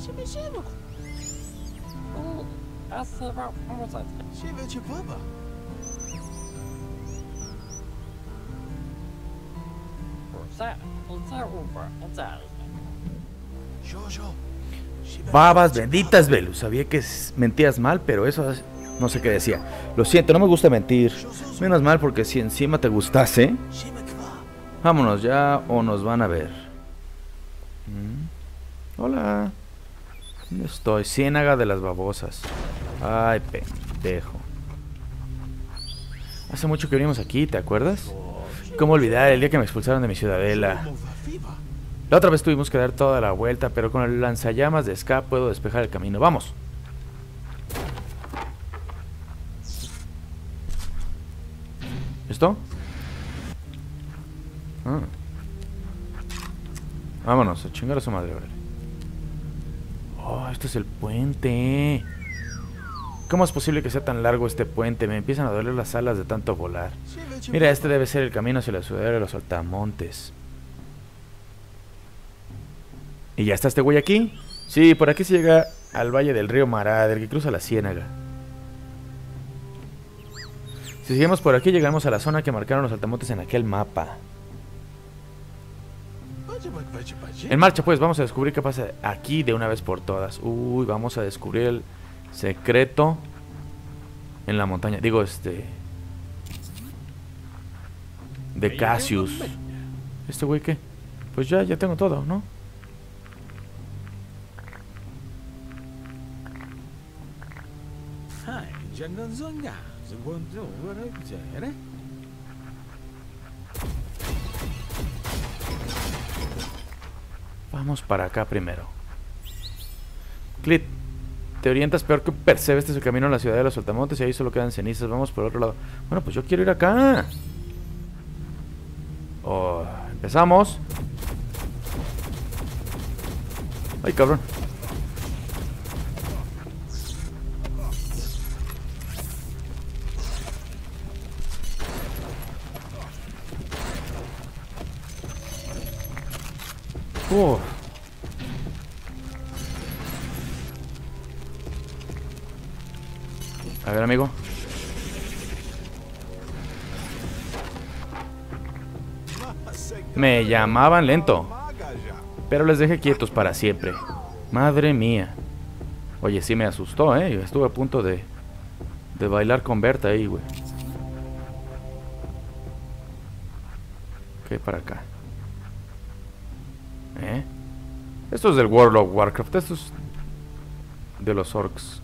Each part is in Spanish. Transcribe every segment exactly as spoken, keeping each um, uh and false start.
Babas benditas, Velus. Sabía que mentías mal, pero eso no sé qué decía. Lo siento, no me gusta mentir. Menos mal, porque si encima te gustase. Vámonos ya o nos van a ver. ¿Mm? Hola. ¿Dónde estoy? Ciénaga de las babosas. Ay, pendejo. Hace mucho que vinimos aquí, ¿te acuerdas? ¿Cómo olvidar el día que me expulsaron de mi ciudadela? La otra vez tuvimos que dar toda la vuelta, pero con el lanzallamas de Ska puedo despejar el camino. ¡Vamos! ¿Esto? Ah. Vámonos, a chingar a su madre, vale. Oh, esto es el puente. ¿Cómo es posible que sea tan largo este puente? Me empiezan a doler las alas de tanto volar. Mira, este debe ser el camino hacia la ciudad de los Saltamontes. ¿Y ya está este güey aquí? Sí, por aquí se llega al valle del río Mará, del que cruza la ciénaga. Si seguimos por aquí, llegamos a la zona que marcaron los Saltamontes en aquel mapa. En marcha, pues, vamos a descubrir qué pasa aquí de una vez por todas. Uy, vamos a descubrir el secreto en la montaña. Digo, este... de Cassius. ¿Este güey qué? Pues ya, ya tengo todo, ¿no? Vamos para acá primero. Clit, te orientas peor que Perseo. Este es el camino a la ciudad de los Saltamontes y ahí solo quedan cenizas. Vamos por otro lado. Bueno, pues yo quiero ir acá. Oh, empezamos. Ay, cabrón. Uh. A ver, amigo. Me llamaban lento, pero les dejé quietos para siempre. Madre mía. Oye, sí me asustó, eh. Estuve a punto de De bailar con Berta ahí, güey. Ok, para acá. ¿Eh? Esto es del World of Warcraft. Esto es de los orcs.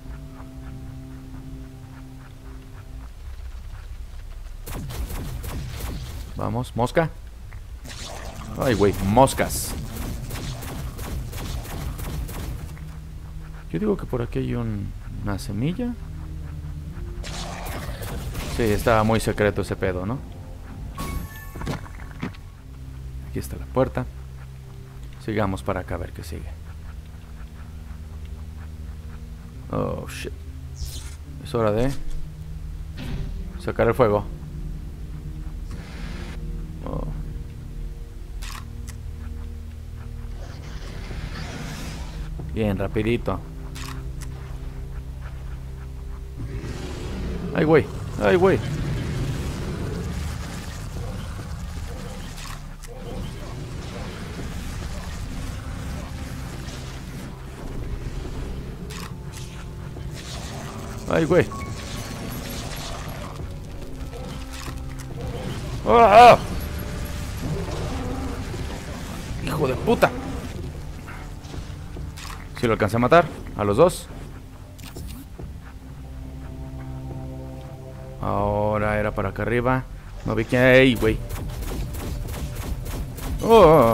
Vamos, mosca. Ay, güey, moscas. Yo digo que por aquí hay un, una semilla. Sí, estaba muy secreto ese pedo, ¿no? Aquí está la puerta. Sigamos para acá a ver qué sigue. Oh, shit. Es hora de sacar el fuego. Oh. Bien, rapidito. Ay, güey. Ay, güey. Ay, güey. ¡Ah! Hijo de puta. Si lo alcancé a matar a los dos. Ahora era para acá arriba. No vi que hay, güey. Oh.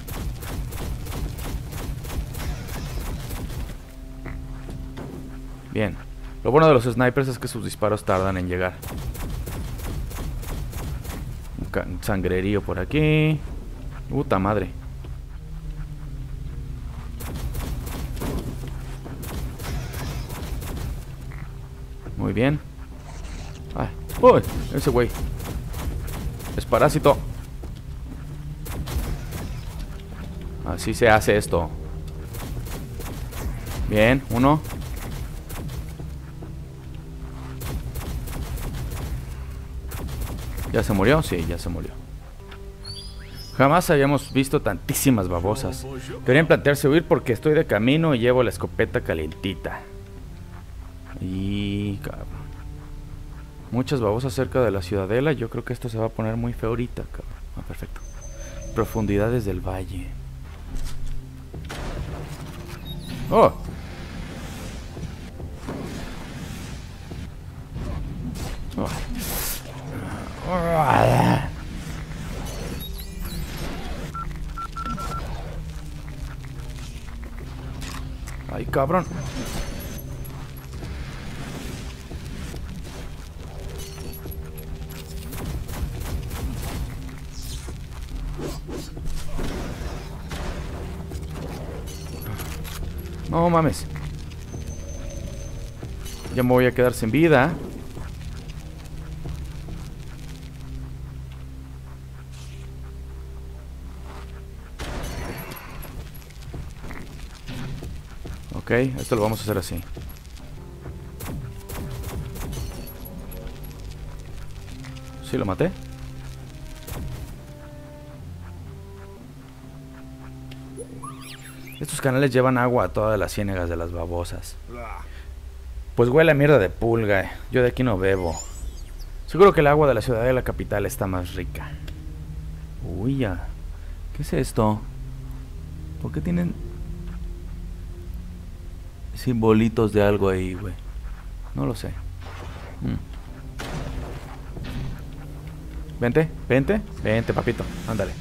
Bien. Lo bueno de los snipers es que sus disparos tardan en llegar. Un sangrerío por aquí. Puta madre. Muy bien. Ay. Uy, ese güey es parásito. Así se hace esto. Bien, uno. ¿Ya se murió? Sí, ya se murió. Jamás habíamos visto tantísimas babosas. Deberían plantearse huir porque estoy de camino y llevo la escopeta calientita. Y... cabrón. Muchas babosas cerca de la ciudadela. Yo creo que esto se va a poner muy feo ahorita, cabrón. Ah, perfecto. Profundidades del valle. ¡Oh! Oh. Ay, cabrón. No mames. Ya me voy a quedar sin vida. Ok, esto lo vamos a hacer así. ¿Sí lo maté? Estos canales llevan agua a todas las ciénegas de las babosas. Pues huele a mierda de pulga. Yo de aquí no bebo. Seguro que el agua de la ciudad de la capital está más rica. Uy, ya. ¿Qué es esto? ¿Por qué tienen simbolitos de algo ahí, güey? No lo sé. Mm. Vente, vente, vente, papito. Ándale.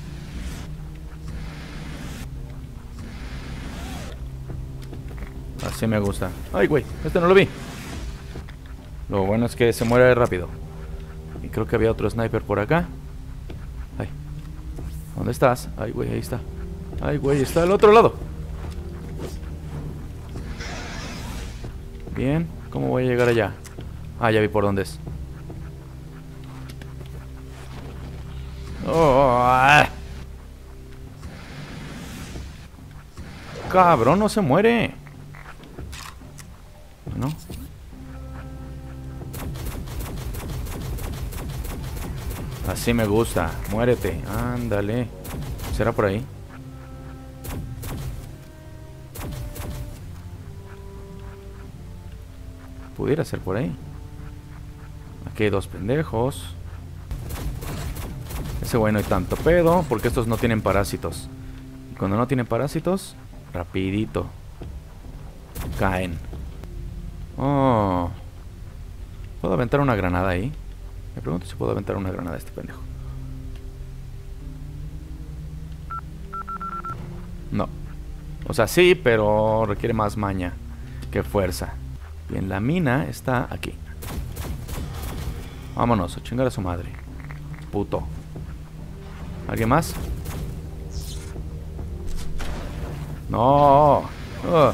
Así me gusta. Ay, güey, este no lo vi. Lo bueno es que se muere rápido. Y creo que había otro sniper por acá. Ay. ¿Dónde estás? Ay, güey, ahí está. Ay, güey, está al otro lado. Bien, ¿cómo voy a llegar allá? Ah, ya vi por dónde es. Oh, ah. Cabrón, no se muere. ¿No? Así me gusta. Muérete. Ándale. ¿Será por ahí? Pudiera ser por ahí. Aquí hay dos pendejos. Ese güey no hay tanto pedo, porque estos no tienen parásitos. Y cuando no tienen parásitos, rapidito caen. Oh. ¿Puedo aventar una granada ahí? Me pregunto si puedo aventar una granada a este pendejo. No. O sea, sí, pero requiere más maña que fuerza. Bien, la mina está aquí. Vámonos, a chingar a su madre. Puto. ¿Alguien más? No. Uh.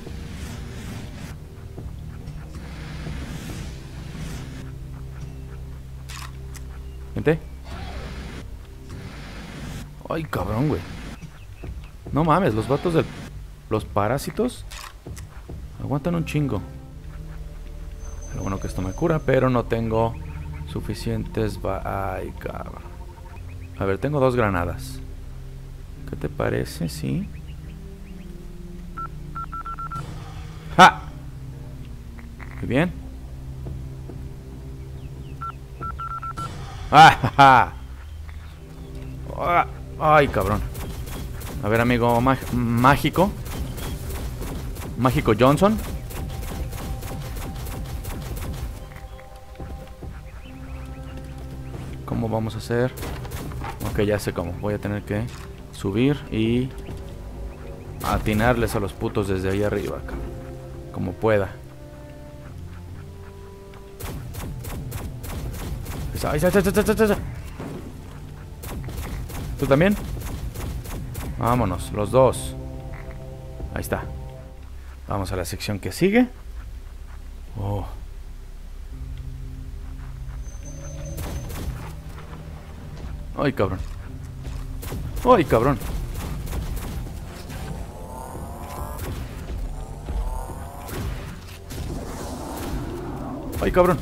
Gente. Ay, cabrón, güey. No mames, los vatos de los parásitos aguantan un chingo. Lo bueno que esto me cura, pero no tengo suficientes... Ay, cabrón. A ver, tengo dos granadas. ¿Qué te parece? Sí. ¡Ja! Muy bien. ¡Ah, ja, ja! ¡Ay, cabrón! A ver, amigo mágico. Mágico Johnson. ¿Cómo vamos a hacer? Ok, ya sé cómo. Voy a tener que subir y atinarles a los putos desde ahí arriba, como pueda. ¡Ay, ay, ay, ay, ay, ay! ¿Tú también? Vámonos, los dos. Ahí está. Vamos a la sección que sigue. Oh. Ay, cabrón. Ay, cabrón. ¡Ay, cabrón!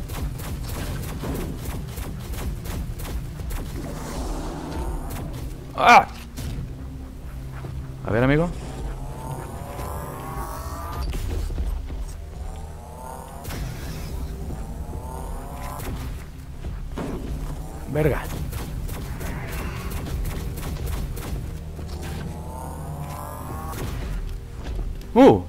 ¡Ah! A ver, amigo. Verga. Uh.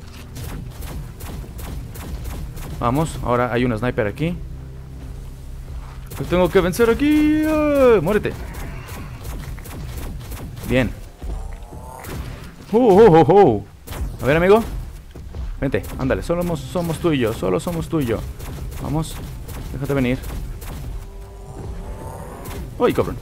Vamos, ahora hay un sniper aquí. Lo tengo que vencer aquí. Uh, muérete. Bien. Uh, uh, uh, uh. A ver, amigo. Vente, ándale, solo somos, somos tú y yo. Solo somos tú y yo. Vamos, déjate venir. ¡Uy, cabrón!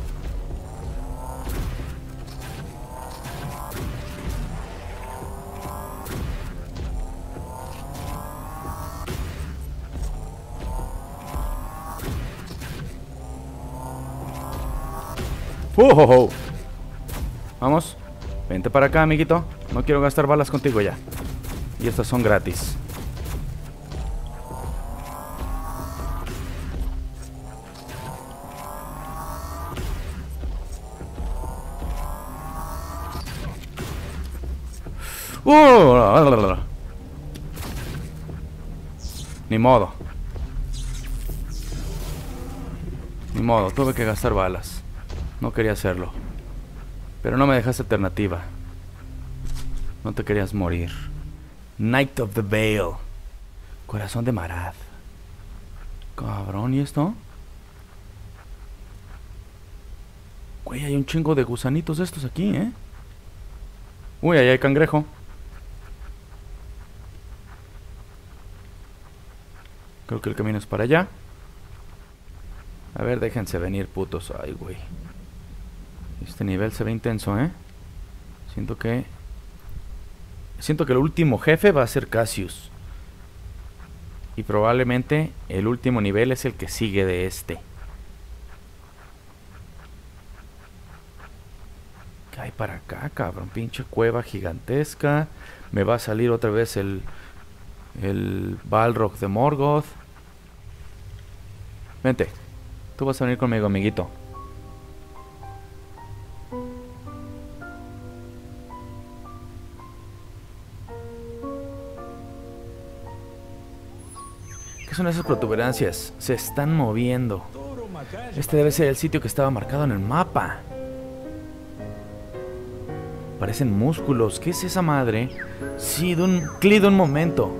¡Oh, oh, oh! Vamos, vente para acá, amiguito. No quiero gastar balas contigo ya. Y estas son gratis. ¡Oh! Ni modo. Ni modo, tuve que gastar balas. No quería hacerlo. Pero no me dejaste alternativa. No te querías morir. Knight of the Vale. Corazón de Marath. Cabrón, ¿y esto? Güey, hay un chingo de gusanitos estos aquí, ¿eh? Uy, ahí hay cangrejo. Creo que el camino es para allá. A ver, déjense venir, putos. Ay, güey. Este nivel se ve intenso, ¿eh? Siento que... Siento que el último jefe va a ser Cassius. Y probablemente el último nivel es el que sigue de este. ¿Qué hay para acá, cabrón? Pinche cueva gigantesca. Me va a salir otra vez el... El Balrog de Morgoth. Vente. Tú vas a venir conmigo, amiguito. ¿Qué son esas protuberancias? Se están moviendo. Este debe ser el sitio que estaba marcado en el mapa. Parecen músculos. ¿Qué es esa madre? Sí, de un clic de un momento.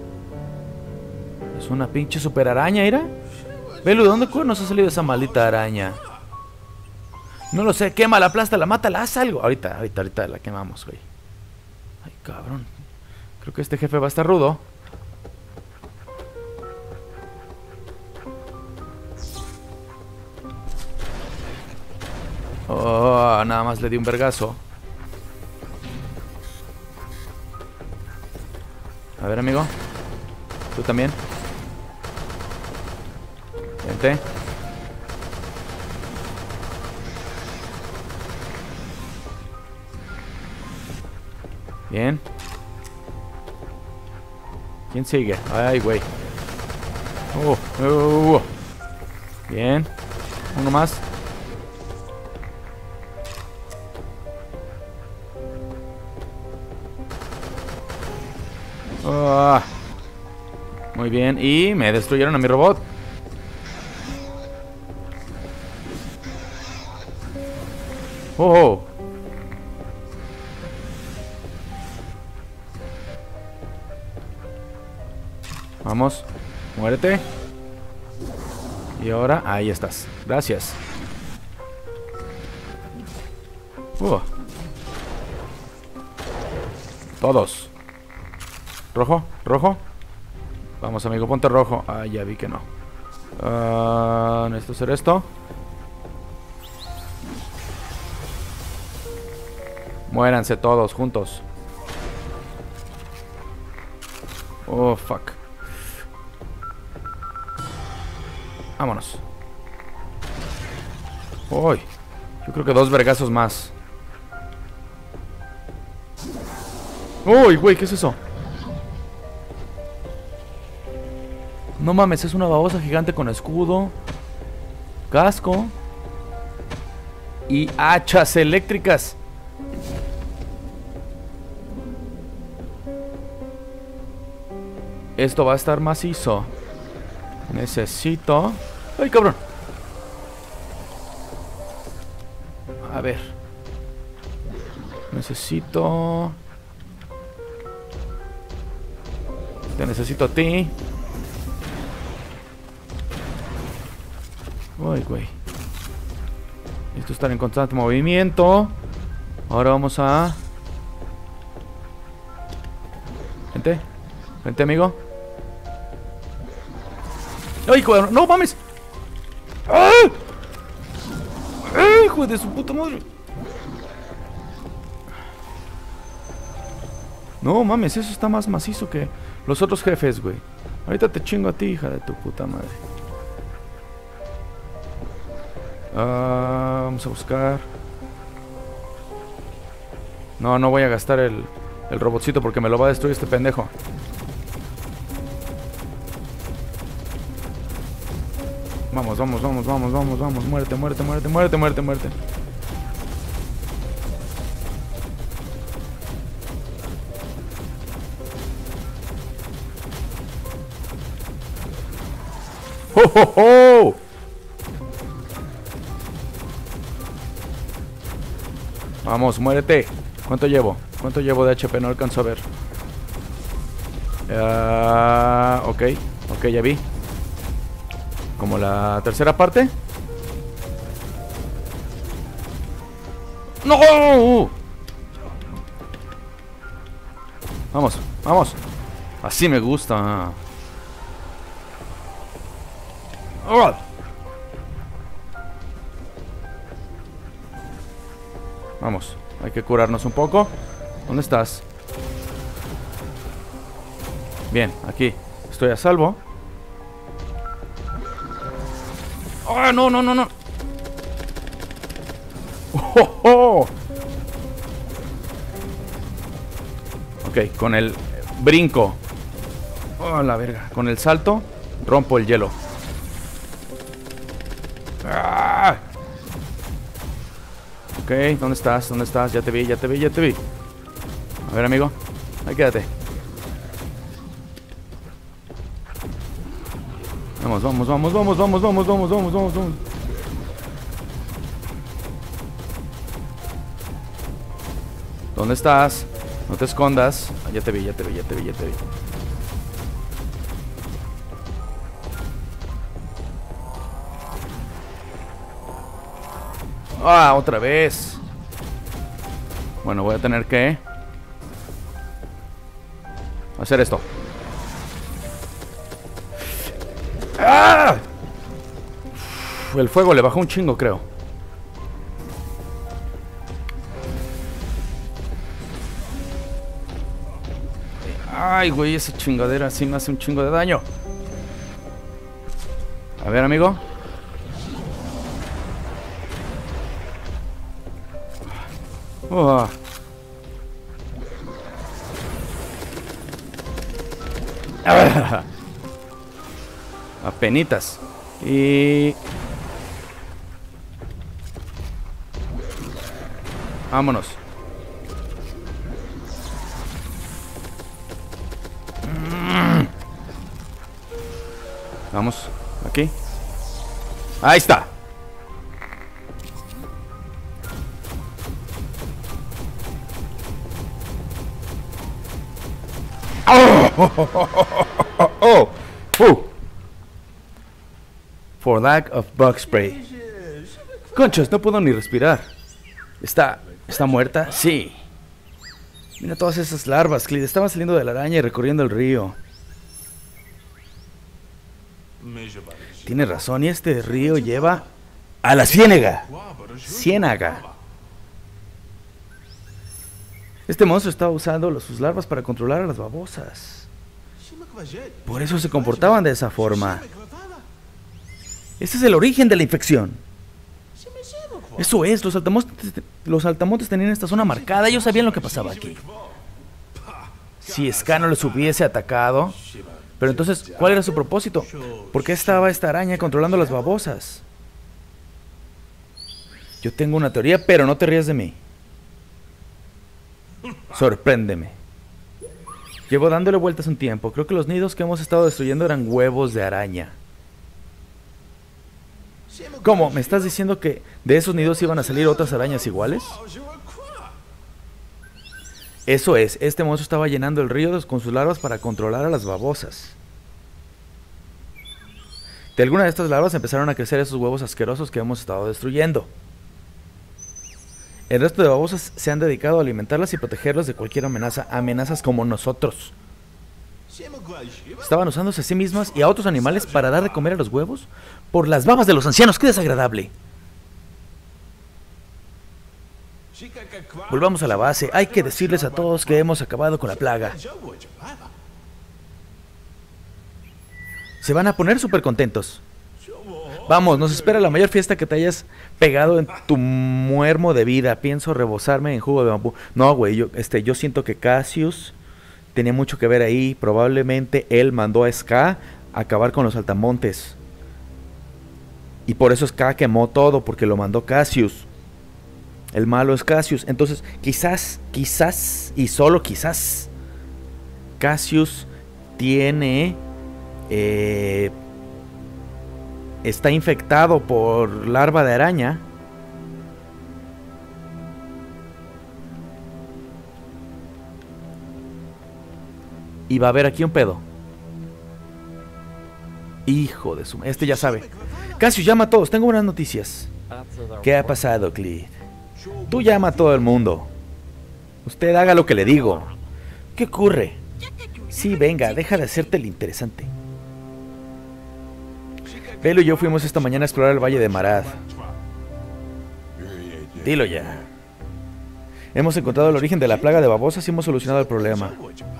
Es una pinche super araña, ¿era? Velu, ¿de dónde cuernos ha salido esa maldita araña? No lo sé, quémala, aplástala, mátala, haz algo. Ahorita, ahorita, ahorita la quemamos, güey. Ay, cabrón. Creo que este jefe va a estar rudo. Oh, nada más le di un vergazo. A ver, amigo. Tú también. Vente. Bien. ¿Quién sigue? Ay, güey. Oh, oh, oh. Bien. Uno más. Oh. Muy bien. Y me destruyeron a mi robot. Oh. Vamos. Muérete. Y ahora, ahí estás. Gracias. Uh. Todos. Rojo, rojo. Vamos, amigo, ponte rojo. Ah, ya vi que no. Uh, necesito hacer esto. Muéranse todos juntos. Oh, fuck. Vámonos. Uy, yo creo que dos vergazos más. Uy, güey, ¿qué es eso? No mames, es una babosa gigante con escudo, casco y hachas eléctricas. Esto va a estar macizo. Necesito... ¡Ay, cabrón! A ver. Necesito... Te necesito a ti. Uy, güey. Esto está en constante movimiento. Ahora vamos a... Vente. Vente, amigo. ¡Ay, hijo de... ¡No mames! ¡Ah! ¡Ay, hijo de su puta madre! No mames, eso está más macizo que los otros jefes, güey. Ahorita te chingo a ti, hija de tu puta madre. Ah, vamos a buscar. No, no voy a gastar el, el robotcito porque me lo va a destruir este pendejo. Vamos, vamos, vamos, vamos, vamos, vamos. Muerte, muerte, muerte, muerte, muerte, muerte. ¡Oh, oh, oh! Vamos, muérete. ¿Cuánto llevo? ¿Cuánto llevo de H P? No alcanzo a ver. Uh, ok, ok, ya vi. Como la tercera parte. ¡No! Vamos, vamos. Así me gusta. ¡Oh! Vamos, hay que curarnos un poco. ¿Dónde estás? Bien, aquí. Estoy a salvo. ¡Ah, no, no, no, no! ¡Oh, oh! Ok, con el brinco. ¡Oh, la verga! Con el salto, rompo el hielo. ¡Ah! Ok, ¿dónde estás? ¿Dónde estás? Ya te vi, ya te vi, ya te vi. A ver, amigo. Ahí quédate. Vamos, vamos, vamos, vamos, vamos, vamos, vamos, vamos, vamos, vamos. ¿Dónde estás? No te escondas. Ah, ya te vi, ya te vi, ya te vi, ya te vi. Ah, otra vez. Bueno, voy a tener que hacer esto. ¡Ah! Uf, el fuego le bajó un chingo, creo. Ay, güey, esa chingadera sí me hace un chingo de daño. A ver, amigo. Oh. Ah. Apenitas. Y... vámonos. Vamos, aquí. Ahí está. Oh, oh, oh, oh, oh, oh. For lack of bug spray. Conchas, no puedo ni respirar. ¿Está, está muerta? Sí. Mira todas esas larvas, Clyde. Estaban saliendo de la araña y recorriendo el río. Tiene razón, y este río lleva a la ciénaga. Ciénaga. Este monstruo estaba usando los, sus larvas para controlar a las babosas. Por eso se comportaban de esa forma. Ese es el origen de la infección. Eso es, los saltamontes, los saltamontes tenían esta zona marcada. Ellos sabían lo que pasaba aquí. Si Ska no los hubiese atacado, Pero entonces, ¿cuál era su propósito? ¿Por qué estaba esta araña controlando las babosas? Yo tengo una teoría, pero no te rías de mí. Sorpréndeme. Llevo dándole vueltas un tiempo. Creo que los nidos que hemos estado destruyendo eran huevos de araña. ¿Cómo? ¿Me estás diciendo que de esos nidos iban a salir otras arañas iguales? Eso es, este monstruo estaba llenando el río con sus larvas para controlar a las babosas. De alguna de estas larvas empezaron a crecer esos huevos asquerosos que hemos estado destruyendo. El resto de babosas se han dedicado a alimentarlas y protegerlas de cualquier amenaza, amenazas como nosotros. Estaban usándose a sí mismas y a otros animales para dar de comer a los huevos por las babas de los ancianos. ¡Qué desagradable! Volvamos a la base. Hay que decirles a todos que hemos acabado con la plaga. Se van a poner súper contentos. Vamos, nos espera la mayor fiesta que te hayas pegado en tu muermo de vida. Pienso rebosarme en jugo de bambú. No, güey, yo, este, yo siento que Cassius tenía mucho que ver ahí. Probablemente él mandó a Ska a acabar con los saltamontes. Y por eso Ska quemó todo, porque lo mandó Cassius. El malo es Cassius. Entonces, quizás, quizás, y solo quizás, Cassius tiene... Eh, está infectado por larva de araña. Y va a haber aquí un pedo. Hijo de su... Este ya sabe. Cassius, llama a todos, tengo buenas noticias. ¿Qué ha pasado, Cleed? Tú llama a todo el mundo. Usted haga lo que le digo. ¿Qué ocurre? Sí, venga, deja de hacerte el interesante. Belu y yo fuimos esta mañana a explorar el Valle de Marad. Dilo ya. Hemos encontrado el origen de la plaga de babosas y hemos solucionado el problema.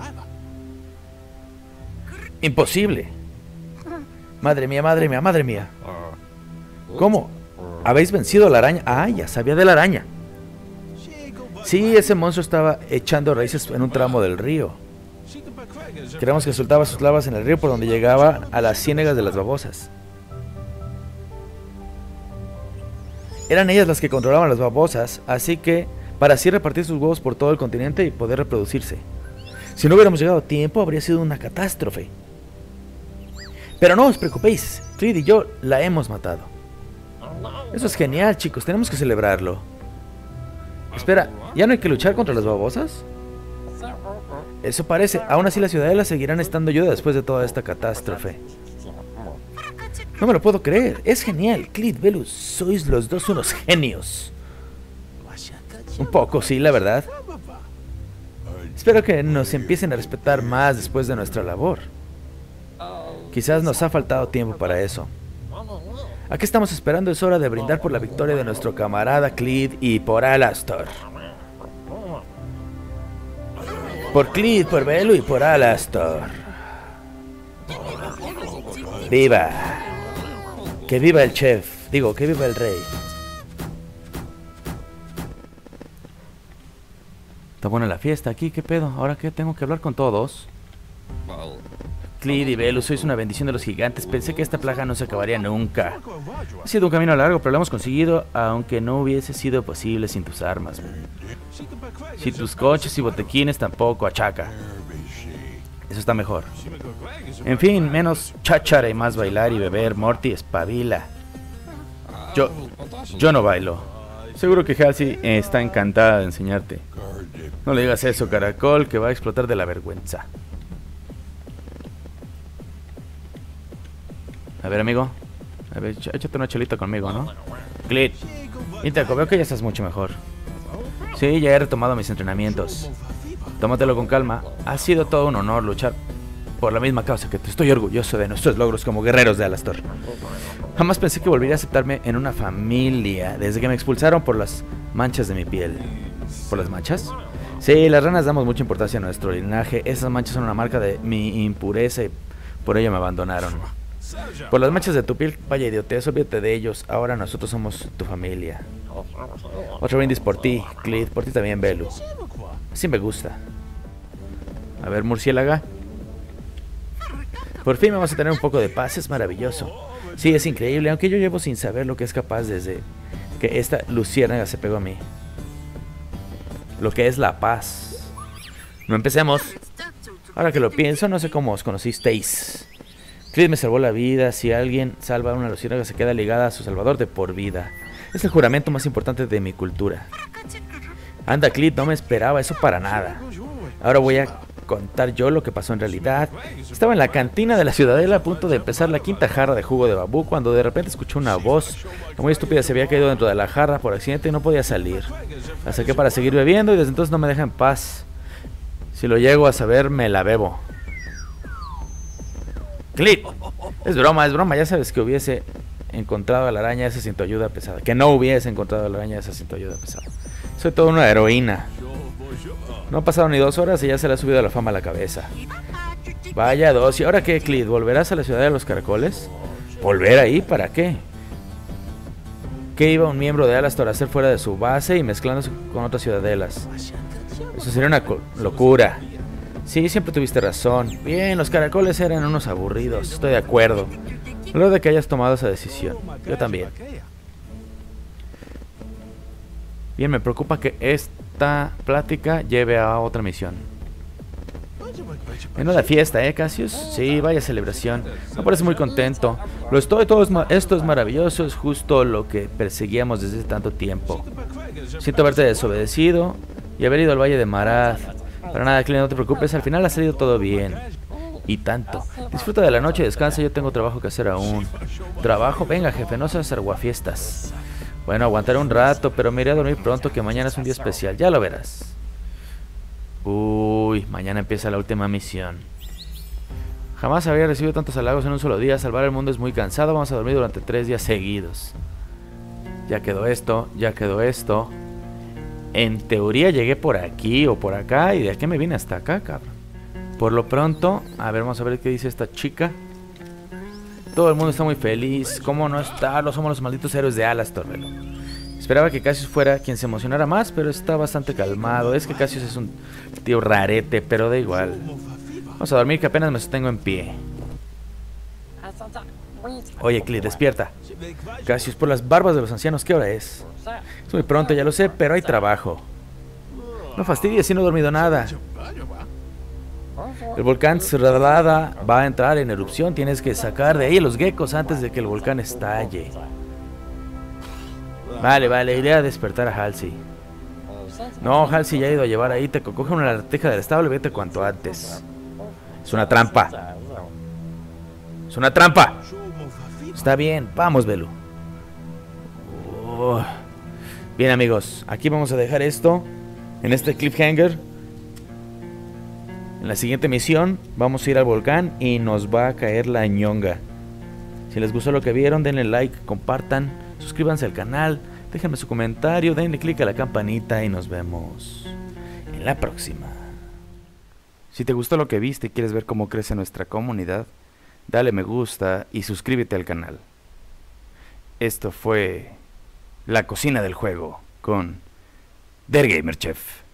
Imposible. Madre mía, madre mía, madre mía. ¿Cómo? ¿Habéis vencido a la araña? Ah, ya sabía de la araña. Sí, ese monstruo estaba echando raíces en un tramo del río. Creemos que soltaba sus larvas en el río por donde llegaba a las ciénegas de las babosas. Eran ellas las que controlaban las babosas, así que para así repartir sus huevos por todo el continente y poder reproducirse. Si no hubiéramos llegado a tiempo, habría sido una catástrofe. Pero no os preocupéis, Cleed y yo la hemos matado. Eso es genial, chicos, tenemos que celebrarlo. Espera, ¿ya no hay que luchar contra las babosas? Eso parece, aún así las ciudadelas seguirán necesitando ayuda después de toda esta catástrofe. No me lo puedo creer, es genial, Cleed, Belu, sois los dos unos genios. Un poco, sí, la verdad. Espero que nos empiecen a respetar más después de nuestra labor. Quizás nos ha faltado tiempo para eso. ¿A qué estamos esperando? Es hora de brindar por la victoria de nuestro camarada Cleed y por Alastor. Por Cleed, por Belu y por Alastor. ¡Viva! ¡Que viva el chef! Digo, que viva el rey. Está buena la fiesta aquí, ¿qué pedo? ¿Ahora qué? Tengo que hablar con todos. Cleed y Belu, sois una bendición de los gigantes. Pensé que esta plaga no se acabaría nunca. Ha sido un camino largo, pero lo hemos conseguido, aunque no hubiese sido posible sin tus armas. Sin tus coches y botequines tampoco, achaca. Eso está mejor. En fin, menos cháchara y más bailar y beber. Morty, espabila. Yo, yo no bailo. Seguro que Halsey está encantada de enseñarte. No le digas eso, caracol, que va a explotar de la vergüenza. A ver, amigo. A ver, échate una chelita conmigo, ¿no? Cleed. Intaco, veo que ya estás mucho mejor. Sí, ya he retomado mis entrenamientos. Tómatelo con calma. Ha sido todo un honor luchar por la misma causa que tú. Estoy orgulloso de nuestros logros como guerreros de Alastor. Jamás pensé que volvería a aceptarme en una familia desde que me expulsaron por las manchas de mi piel. ¿Por las manchas? Sí, las ranas damos mucha importancia a nuestro linaje. Esas manchas son una marca de mi impureza y por ello me abandonaron. Por las manchas de tu piel, vaya idiotez, olvídate de ellos. Ahora nosotros somos tu familia. Otro brindis por ti, Cleed, por ti también, Belu. Así me gusta. A ver, murciélaga. Por fin vamos a tener un poco de paz, es maravilloso. Sí, es increíble, aunque yo llevo sin saber lo que es capaz desde que esta luciérnaga se pegó a mí. Lo que es la paz. No empecemos. Ahora que lo pienso, no sé cómo os conocisteis. Clint me salvó la vida. Si alguien salva a una luciérnaga, se queda ligada a su salvador de por vida. Es el juramento más importante de mi cultura. Anda, Clint, no me esperaba eso para nada. Ahora voy a contar yo lo que pasó en realidad. Estaba en la cantina de la ciudadela a punto de empezar la quinta jarra de jugo de bambú cuando de repente escuché una voz. La muy estúpida se había caído dentro de la jarra por accidente y no podía salir. La saqué para seguir bebiendo y desde entonces no me deja en paz. Si lo llego a saber, me la bebo. Clint, es broma, es broma. Ya sabes que hubiese encontrado a la araña esa sin tu ayuda pesada. Que no hubiese encontrado a la araña esa sin tu ayuda pesada. Soy toda una heroína. No han pasado ni dos horas y ya se le ha subido la fama a la cabeza. Vaya dos. ¿Y ahora qué, Clint? ¿Volverás a la ciudad de los caracoles? ¿Volver ahí? ¿Para qué? ¿Qué iba un miembro de Alastor a hacer fuera de su base y mezclándose con otras ciudadelas? Eso sería una locura. Sí, siempre tuviste razón. Bien, los caracoles eran unos aburridos. Estoy de acuerdo. Lo de que hayas tomado esa decisión. Yo también. Bien, me preocupa que esta plática lleve a otra misión. Menuda fiesta, ¿eh, Cassius? Sí, vaya celebración. Me parece muy contento. Lo estoy, todo es esto es maravilloso, es justo lo que perseguíamos desde tanto tiempo. Siento haberte desobedecido y haber ido al Valle de Marath. Para nada, Clint, no te preocupes, al final ha salido todo bien. Y tanto. Disfruta de la noche, descansa, yo tengo trabajo que hacer aún. ¿Trabajo? Venga, jefe, no seas aguafiestas. Bueno, aguantaré un rato, pero me iré a dormir pronto, que mañana es un día especial, ya lo verás. Uy, mañana empieza la última misión. Jamás había recibido tantos halagos en un solo día. Salvar el mundo es muy cansado, vamos a dormir durante tres días seguidos. Ya quedó esto, ya quedó esto. En teoría llegué por aquí o por acá y de aquí me vine hasta acá, cabrón. Por lo pronto, a ver, vamos a ver qué dice esta chica. Todo el mundo está muy feliz. ¿Cómo no estarlo? Somos los malditos héroes de Alastor, velo. Esperaba que Cassius fuera quien se emocionara más, pero está bastante calmado. Es que Cassius es un tío rarete, pero da igual. Vamos a dormir, que apenas me sostengo en pie. Oye, Clint, despierta. Cassius, por las barbas de los ancianos, ¿qué hora es? Es muy pronto, ya lo sé, pero hay trabajo. No fastidies, si no he dormido nada. El volcán Sradlada va a entrar en erupción. Tienes que sacar de ahí los geckos antes de que el volcán estalle. Vale, vale, iré a despertar a Halsey. No, Halsey ya ha ido a llevar ahí. Te coge una lateja del establo y vete cuanto antes. Es una trampa. Es una trampa. Está bien, vamos, Velu. Oh. Bien, amigos, aquí vamos a dejar esto en este cliffhanger. En la siguiente misión vamos a ir al volcán y nos va a caer la ñonga. Si les gustó lo que vieron, denle like, compartan, suscríbanse al canal, déjenme su comentario, denle click a la campanita y nos vemos en la próxima. Si te gustó lo que viste y quieres ver cómo crece nuestra comunidad, dale me gusta y suscríbete al canal. Esto fue La Cocina del Juego con Der Gamer Chef.